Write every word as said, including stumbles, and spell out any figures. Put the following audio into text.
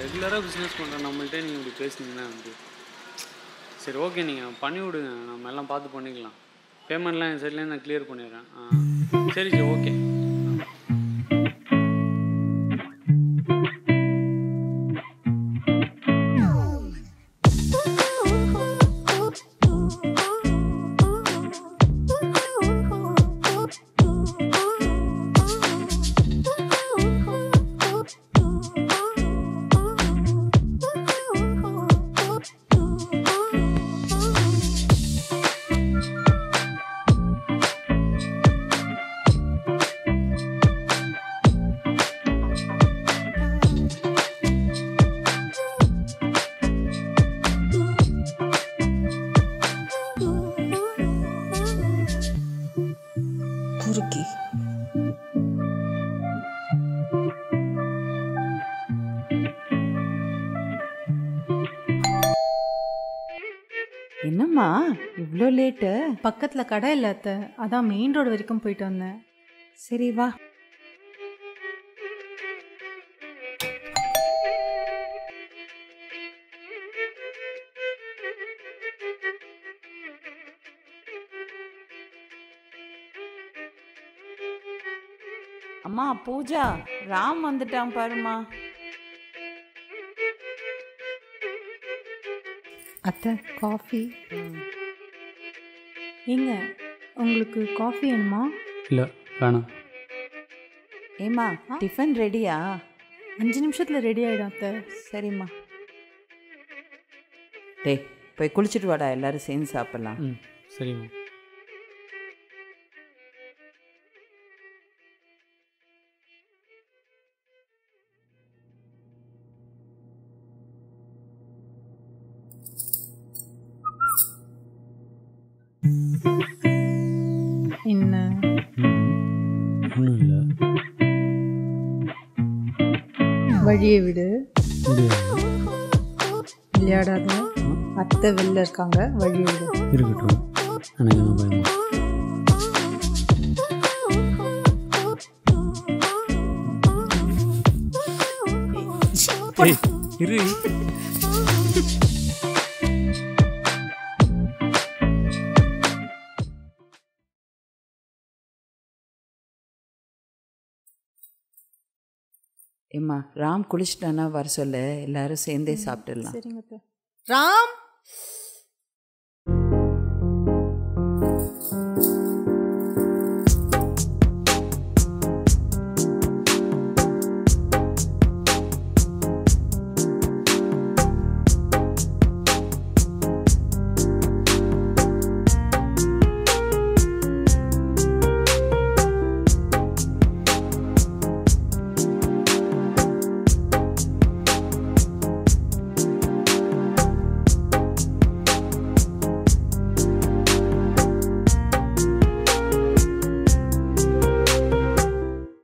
ரெகுலராக பிஸ்னஸ் பண்ணுறேன் நம்மள்கிட்ட நீங்கள் இப்படி பேசுனீங்கன்னா வந்து சரி ஓகே நீங்கள் பண்ணி விடுங்க, நம்ம எல்லாம் பார்த்து பண்ணிக்கலாம். பேமெண்ட்லாம் என் சைட்லேருந்து நான் கிளியர் பண்ணிடுறேன். ஆ சரி சரி ஓகே. என்னம்மா இவ்வளோ லேட்டு? பக்கத்தில் கடை இல்லை அத்தை, அதான் மெயின் ரோடு வரைக்கும் போயிட்டு வந்தேன். சரி வா. அம்மா பூஜா, ராம் வந்துட்டான் பாருமா. அத்தை காஃபி. ஏங்க உங்களுக்கு காஃபி வேணுமா? இல்லை வேணாம். ஏம்மா டிஃபன் ரெடியா? அஞ்சு நிமிஷத்தில் ரெடி ஆகிடும் அத்தை. சரிம்மா. டேய் போய் குளிச்சுட்டு வாடா, எல்லாரும் சேர்ந்து சாப்பிட்லாம். ம் சரிம்மா. என்ன ஒன்றும் இல்லை, வழியை விடு, விளையாடாத. அத்தை வெளில இருக்காங்க, வழியை விடு. இருக்கட்டும், எனக்கு என்ன பயமா? இரு. ஏம்மா ராம் குளிச்சுட்டானா வர சொல்ல, எல்லாரும் சேர்ந்தே சாப்பிட்டுடலாம். சரிங்க அத்தை. ராம்